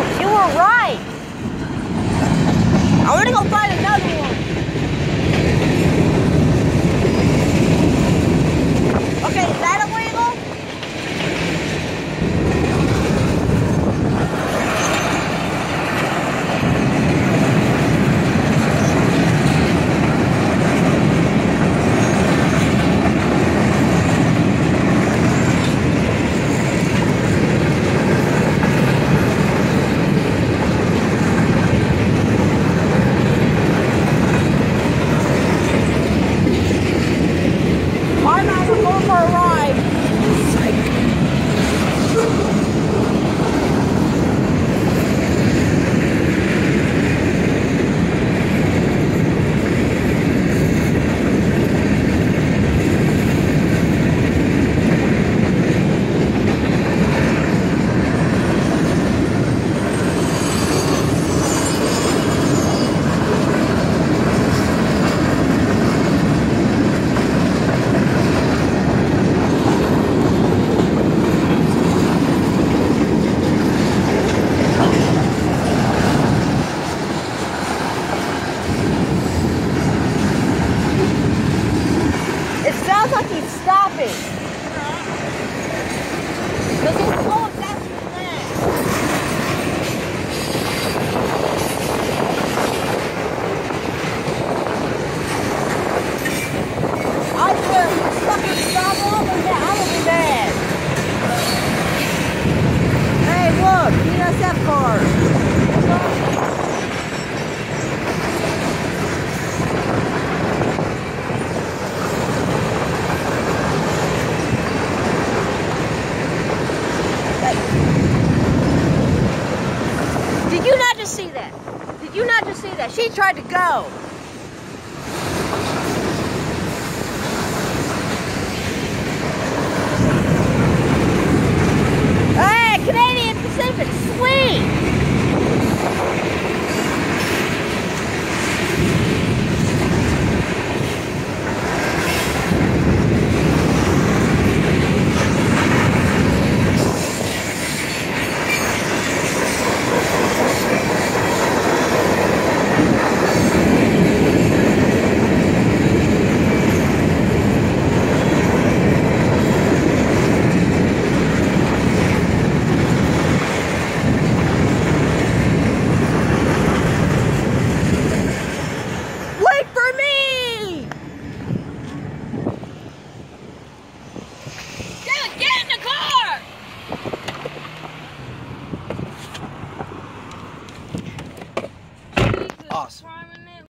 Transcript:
You were right. I'm gonna go find another one. Okay, is that illegal? I'm not going for a ride. It sounds like he's stopping. Because he's going faster than that. I swear, if you fucking stop all of that, I'm gonna be mad. Hey, look, PSF card. Did you not just see that? Did you not just see that? She tried to go. Hey, Canadian Pacific, sweet. Wait for me! Get in the car! Awesome.